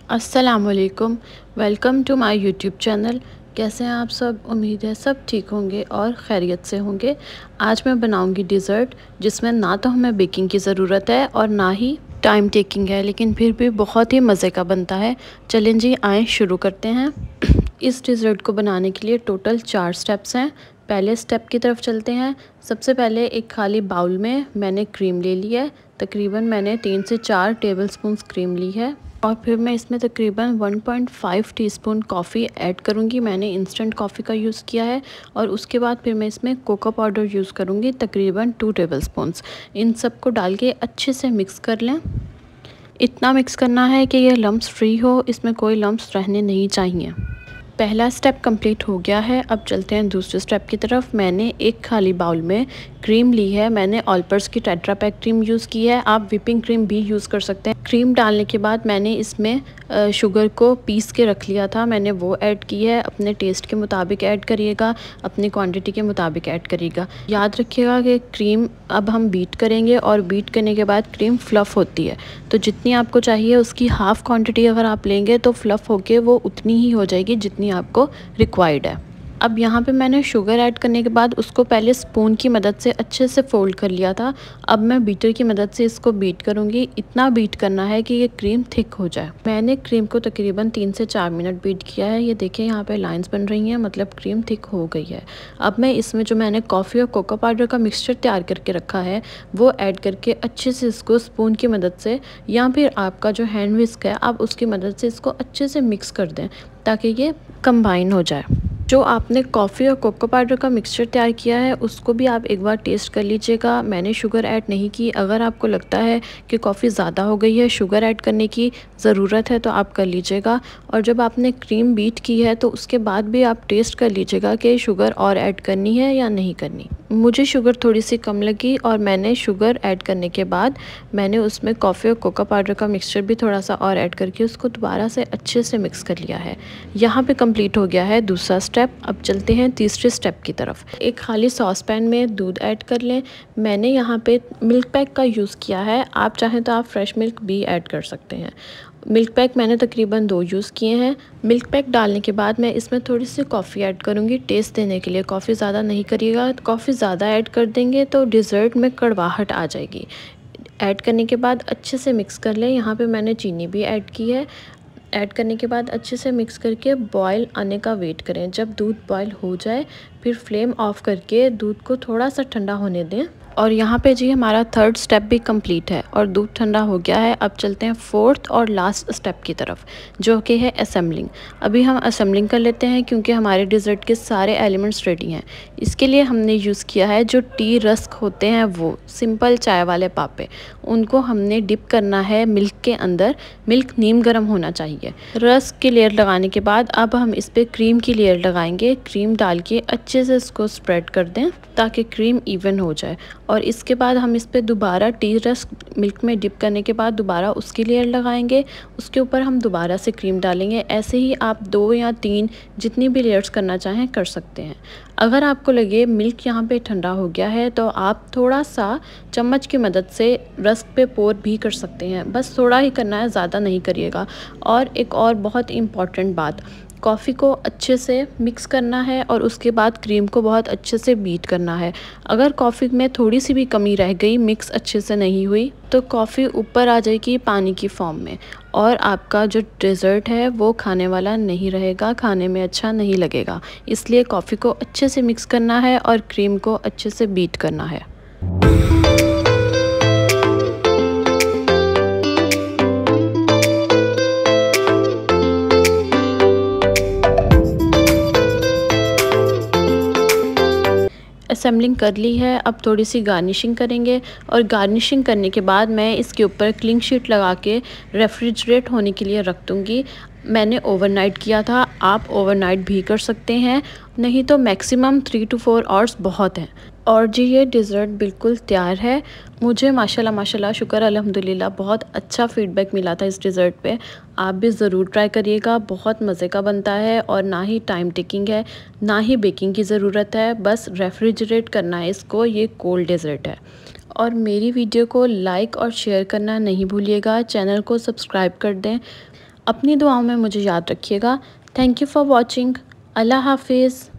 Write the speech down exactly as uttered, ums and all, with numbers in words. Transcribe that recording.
अस्सलामुअलैकुम, welcome to my YouTube channel. कैसे हैं आप सब? उम्मीद है सब ठीक होंगे और खैरियत से होंगे। आज मैं बनाऊंगी डिज़र्ट जिसमें ना तो हमें बेकिंग की ज़रूरत है और ना ही टाइम टेकिंग है, लेकिन फिर भी बहुत ही मज़े का बनता है। चलें जी, आए शुरू करते हैं। इस डिज़र्ट को बनाने के लिए टोटल चार स्टेप्स हैं। पहले स्टेप की तरफ चलते हैं। सबसे पहले एक खाली बाउल में मैंने क्रीम ले ली है। तकरीबन मैंने तीन से चार टेबलस्पून क्रीम ली है और फिर मैं इसमें तकरीबन one point five teaspoon coffee add करूँगी। मैंने इंस्टेंट कॉफ़ी का यूज़ किया है। और उसके बाद फिर मैं इसमें कोको पाउडर यूज़ करूँगी, तकरीबन टू टेबलस्पून्स। इन सब को डाल के अच्छे से मिक्स कर लें। इतना मिक्स करना है कि ये लम्स फ्री हो, इसमें कोई लम्स रहने नहीं चाहिए। पहला स्टेप कंप्लीट हो गया है। अब चलते हैं दूसरे स्टेप की तरफ। मैंने एक खाली बाउल में क्रीम ली है। मैंने ऑलपर्स की टेट्रा पैक क्रीम यूज़ की है। आप व्हिपिंग क्रीम भी यूज़ कर सकते हैं। क्रीम डालने के बाद मैंने इसमें शुगर को पीस के रख लिया था, मैंने वो ऐड की है। अपने टेस्ट के मुताबिक ऐड करिएगा, अपनी क्वांटिटी के मुताबिक ऐड करिएगा। याद रखिएगा कि क्रीम अब हम बीट करेंगे और बीट करने के बाद क्रीम फ्लफ़ होती है, तो जितनी आपको चाहिए उसकी हाफ़ क्वांटिटी अगर आप लेंगे तो फ्लफ़ होके वो उतनी ही हो जाएगी जितनी आपको रिक्वायर्ड है। अब यहाँ पे मैंने शुगर ऐड करने के बाद उसको पहले स्पून की मदद से अच्छे से फ़ोल्ड कर लिया था। अब मैं बीटर की मदद से इसको बीट करूँगी। इतना बीट करना है कि ये क्रीम थिक हो जाए। मैंने क्रीम को तकरीबन तीन से चार मिनट बीट किया है। ये देखिए यहाँ पे लाइंस बन रही हैं, मतलब क्रीम थिक हो गई है। अब मैं इसमें जो मैंने कॉफ़ी और कोको पाउडर का मिक्सचर तैयार करके रखा है वो ऐड करके अच्छे से इसको स्पून की मदद से या फिर आपका जो हैंड विस्क है आप उसकी मदद से इसको अच्छे से मिक्स कर दें ताकि ये कंबाइन हो जाए। जो आपने कॉफ़ी और कोको पाउडर का मिक्सचर तैयार किया है उसको भी आप एक बार टेस्ट कर लीजिएगा। मैंने शुगर ऐड नहीं की। अगर आपको लगता है कि कॉफ़ी ज़्यादा हो गई है, शुगर ऐड करने की ज़रूरत है तो आप कर लीजिएगा। और जब आपने क्रीम बीट की है तो उसके बाद भी आप टेस्ट कर लीजिएगा कि शुगर और ऐड करनी है या नहीं करनी। मुझे शुगर थोड़ी सी कम लगी और मैंने शुगर ऐड करने के बाद मैंने उसमें कॉफ़ी और कोको पाउडर का मिक्सचर भी थोड़ा सा और ऐड करके उसको दोबारा से अच्छे से मिक्स कर लिया है। यहाँ पे कंप्लीट हो गया है दूसरा स्टेप। अब चलते हैं तीसरे स्टेप की तरफ। एक खाली सॉस पैन में दूध ऐड कर लें। मैंने यहाँ पे मिल्क पैक का यूज़ किया है, आप चाहें तो आप फ्रेश मिल्क भी ऐड कर सकते हैं। मिल्क पैक मैंने तकरीबन दो यूज़ किए हैं। मिल्क पैक डालने के बाद मैं इसमें थोड़ी सी कॉफ़ी ऐड करूँगी टेस्ट देने के लिए। कॉफ़ी ज़्यादा नहीं करिएगा, कॉफ़ी ज़्यादा ऐड कर देंगे तो डिज़र्ट में कड़वाहट आ जाएगी। ऐड करने के बाद अच्छे से मिक्स कर लें। यहाँ पे मैंने चीनी भी ऐड की है। ऐड करने के बाद अच्छे से मिक्स करके बॉयल आने का वेट करें। जब दूध बॉयल हो जाए फिर फ्लेम ऑफ करके दूध को थोड़ा सा ठंडा होने दें। और यहाँ पे जी हमारा थर्ड स्टेप भी कंप्लीट है और दूध ठंडा हो गया है। अब चलते हैं फोर्थ और लास्ट स्टेप की तरफ, जो कि है असेंबलिंग। अभी हम असेंबलिंग कर लेते हैं क्योंकि हमारे डिज़र्ट के सारे एलिमेंट्स रेडी हैं। इसके लिए हमने यूज़ किया है जो टी रस्क होते हैं, वो सिंपल चाय वाले पापे, उनको हमने डिप करना है मिल्क के अंदर। मिल्क नीम गर्म होना चाहिए। रस्क की लेयर लगाने के बाद अब हम इस पर क्रीम की लेयर लगाएंगे। क्रीम डाल के अच्छे से इसको स्प्रेड कर दें ताकि क्रीम इवन हो जाए। और इसके बाद हम इस पर दोबारा टी रस्क मिल्क में डिप करने के बाद दोबारा उसकी लेयर लगाएंगे। उसके ऊपर हम दोबारा से क्रीम डालेंगे। ऐसे ही आप दो या तीन जितनी भी लेयर्स करना चाहें कर सकते हैं। अगर आपको लगे मिल्क यहाँ पे ठंडा हो गया है तो आप थोड़ा सा चम्मच की मदद से रस्क पे पोर भी कर सकते हैं। बस थोड़ा ही करना है, ज़्यादा नहीं करिएगा। और एक और बहुत इम्पॉर्टेंट बात, कॉफ़ी को अच्छे से मिक्स करना है और उसके बाद क्रीम को बहुत अच्छे से बीट करना है। अगर कॉफ़ी में थोड़ी सी भी कमी रह गई, मिक्स अच्छे से नहीं हुई, तो कॉफ़ी ऊपर आ जाएगी पानी की फॉर्म में और आपका जो डिज़र्ट है वो खाने वाला नहीं रहेगा, खाने में अच्छा नहीं लगेगा। इसलिए कॉफ़ी को अच्छे से मिक्स करना है और क्रीम को अच्छे से बीट करना है। असेंबलिंग कर ली है। अब थोड़ी सी गार्निशिंग करेंगे और गार्निशिंग करने के बाद मैं इसके ऊपर क्लिंग शीट लगा के रेफ्रिजरेट होने के लिए रख दूँगी। मैंने ओवरनाइट किया था, आप ओवरनाइट भी कर सकते हैं, नहीं तो maximum three to four hours बहुत हैं। और जी ये डिज़र्ट बिल्कुल तैयार है। मुझे माशाल्लाह माशाल्लाह शुक्र अल्हम्दुलिल्लाह बहुत अच्छा फ़ीडबैक मिला था इस डिज़र्ट पे। आप भी ज़रूर ट्राई करिएगा, बहुत मज़े का बनता है और ना ही टाइम टेकिंग है, ना ही बेकिंग की ज़रूरत है, बस रेफ्रिजरेट करना है इसको। ये कोल्ड डिज़र्ट है। और मेरी वीडियो को लाइक और शेयर करना नहीं भूलिएगा। चैनल को सब्सक्राइब कर दें। अपनी दुआओं में मुझे याद रखिएगा। Thank you for watching. अल्लाह हाफिज़।